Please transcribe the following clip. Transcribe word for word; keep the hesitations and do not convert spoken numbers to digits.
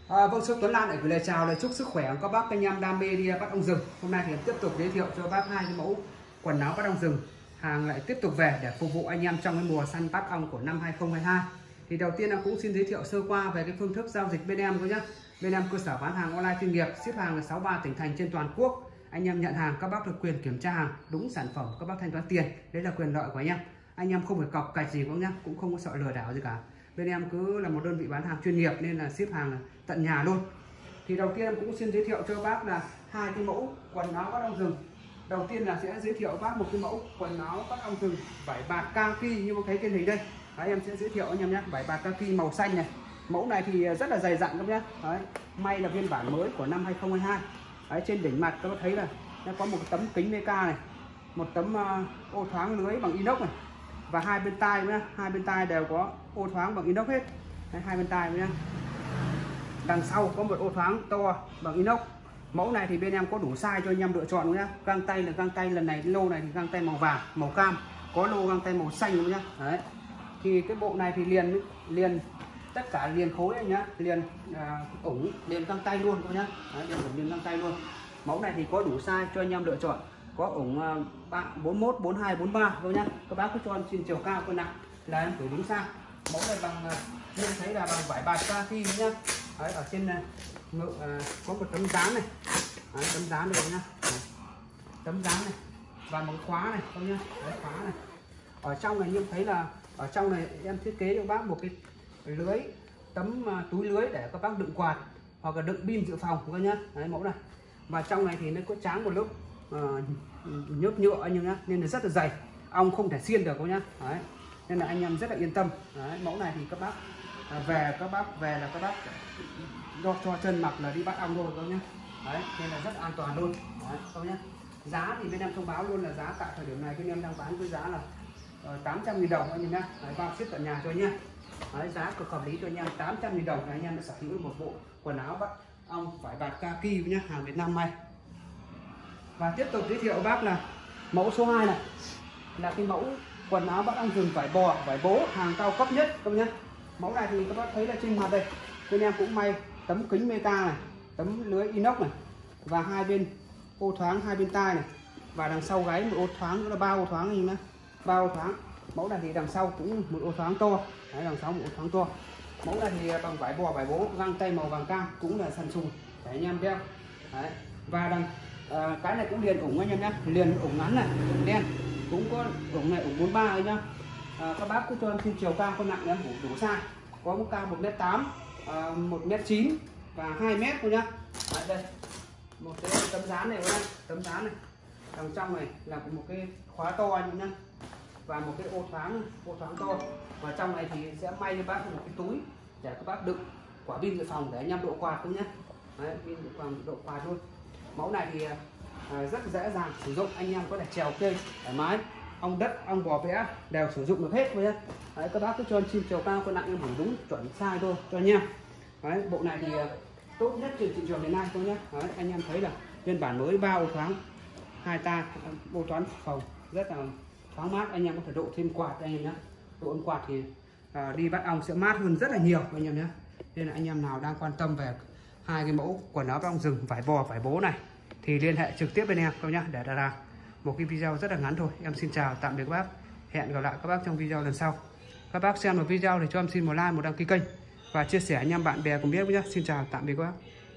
À, vâng, Xuân Tuấn Lan lại gửi lời chào, lời chúc sức khỏe các bác anh em đam mê đi bắt ong rừng. Hôm nay thì tiếp tục giới thiệu cho bác hai cái mẫu quần áo bắt ong rừng. Hàng lại tiếp tục về để phục vụ anh em trong cái mùa săn bắt ong của năm hai không hai hai. Thì đầu tiên em cũng xin giới thiệu sơ qua về cái phương thức giao dịch bên em thôi nhé. Bên em cơ sở bán hàng online chuyên nghiệp, ship hàng ở sáu mươi ba tỉnh thành trên toàn quốc. Anh em nhận hàng các bác được quyền kiểm tra hàng đúng sản phẩm, các bác thanh toán tiền, đấy là quyền lợi của anh em. Anh em không phải cọc cạch gì cũng nhá, cũng không có sợ lừa đảo gì cả. Bên em cứ là một đơn vị bán hàng chuyên nghiệp nên là ship hàng tận nhà luôn. Thì đầu tiên em cũng xin giới thiệu cho bác là hai cái mẫu quần áo bắt ong rừng. Đầu tiên là sẽ giới thiệu bác một cái mẫu quần áo bắt ong rừng vải bạt kaki như bác thấy trên hình đây. Đấy, em sẽ giới thiệu anh em nhé, vải bạt kaki màu xanh này. Mẫu này thì rất là dày dặn các nhé. Đấy, may là phiên bản mới của năm hai không hai hai. Đấy, trên đỉnh mặt các bác thấy là nó có một tấm kính meca này, một tấm uh, ô thoáng lưới bằng inox này, và hai bên tai nhá, hai bên tai đều có ô thoáng bằng inox hết. Đấy, hai bên tai nhá. Đằng sau có một ô thoáng to bằng inox. Mẫu này thì bên em có đủ size cho anh em lựa chọn nhá. Găng tay là găng tay lần này lô này thì găng tay màu vàng, màu cam, có lô găng tay màu xanh luôn nhá. Đấy. Thì cái bộ này thì liền liền tất cả liền khối này nhá, liền à, ủng liền găng tay luôn các nhá. Đấy, liền ủng liền găng tay luôn. Mẫu này thì có đủ size cho anh em lựa chọn. Có ủng à, bốn mốt, bốn hai, bốn ba các nhá. Các bác cứ cho em xin chiều cao cân nặng là em phải đúng size. Mẫu này bằng như thấy là bằng vải bạt kaki nhá. Đấy, ở trên ngực à, có một tấm dán này. Đấy, tấm dán đây nhá. Đấy, tấm dán này và một khóa này không nhá. Đấy, khóa này. Ở trong này em thấy là ở trong này em thiết kế cho bác một cái lưới tấm uh, túi lưới để các bác đựng quạt hoặc là đựng pin dự phòng các nhá. Đấy, mẫu này. Và trong này thì nó có tráng một lớp uh, nhớp nhựa anh em nhá, nên là rất là dày, ong không thể xiên được các nhá. Đấy, nên là anh em rất là yên tâm. Đấy, mẫu này thì các bác uh, về các bác về là các bác do cho chân mặc là đi bắt ong thôi các nhá. Đấy, nên là rất an toàn luôn. Đấy, các nhá. Giá thì bên em thông báo luôn là giá tại thời điểm này bên em đang bán với giá là uh, tám trăm nghìn đồng anh em nhá. Đấy, bao ship tận nhà cho nhá. Đấy, giá cực hợp lý cho anh em, tám trăm nghìn đồng là anh em đã sở hữu một bộ quần áo bắt ong vải bạt kaki nhá, hàng Việt Nam may. Và tiếp tục giới thiệu bác là mẫu số hai này là cái mẫu quần áo bắt ong rừng vải bò, vải bố hàng cao cấp nhất các nhá. Mẫu này thì các bác thấy là trên mặt đây bên em cũng may tấm kính meca này, tấm lưới inox này, và hai bên ô thoáng hai bên tai này, và đằng sau gáy một ô thoáng nữa là ba ô thoáng như nhá, ba ô thoáng. Mẫu này thì đằng sau cũng một ô thoáng to. Đấy, đằng sau một ô thoáng to. Mẫu này thì bằng vải bò vải bố, găng tay màu vàng cam, cũng là sần sùn để anh em đeo. Đấy. Và đằng à, cái này cũng liền ủng anh em nhé, liền ủng ngắn này, ủng đen, cũng có ủng này ủng bốn ba ấy nhá. À, các bác cứ cho em xin chiều cao cân nặng em đủ, đủ size. Có một cao một mét tám, à, một mét chín và hai mét thôi nhá. Đấy, đây một cái tấm dán này nhá, tấm dán này. Đằng trong này là một cái khóa to anh nhá, và một cái ô thoáng ô thoáng to. Và trong này thì sẽ may cho bác một cái túi để các bác đựng quả pin dự phòng để anh em độ quạt cũng nhé. Đấy, pin dự phòng độ quạt luôn. Mẫu này thì à, rất dễ dàng sử dụng, anh em có thể trèo cây thoải mái, ong đất ong bò vẽ đều sử dụng được hết nhé. Đấy, các bác cứ cho anh chim chiều cao cân nặng em đủ đúng chuẩn size thôi cho anh em. Đấy, bộ này thì tốt nhất trên thị trường hiện nay thôi nhé. Đấy, anh em thấy là phiên bản mới ba ô thoáng hai ta ô thoáng phòng rất là thoáng mát, anh em có thể độ thêm quạt anh em nhé. Độ ấm quạt thì à, đi bắt ong sẽ mát hơn rất là nhiều anh em nhé. Nên là anh em nào đang quan tâm về hai cái mẫu quần áo bắt ong rừng vải bò vải bố này thì liên hệ trực tiếp bên em các nhá, để ra một cái video rất là ngắn thôi. Em xin chào tạm biệt các bác, hẹn gặp lại các bác trong video lần sau. Các bác xem một video thì cho em xin một like, một đăng ký kênh và chia sẻ anh em bạn bè cùng biết nhé. Xin chào tạm biệt các bác.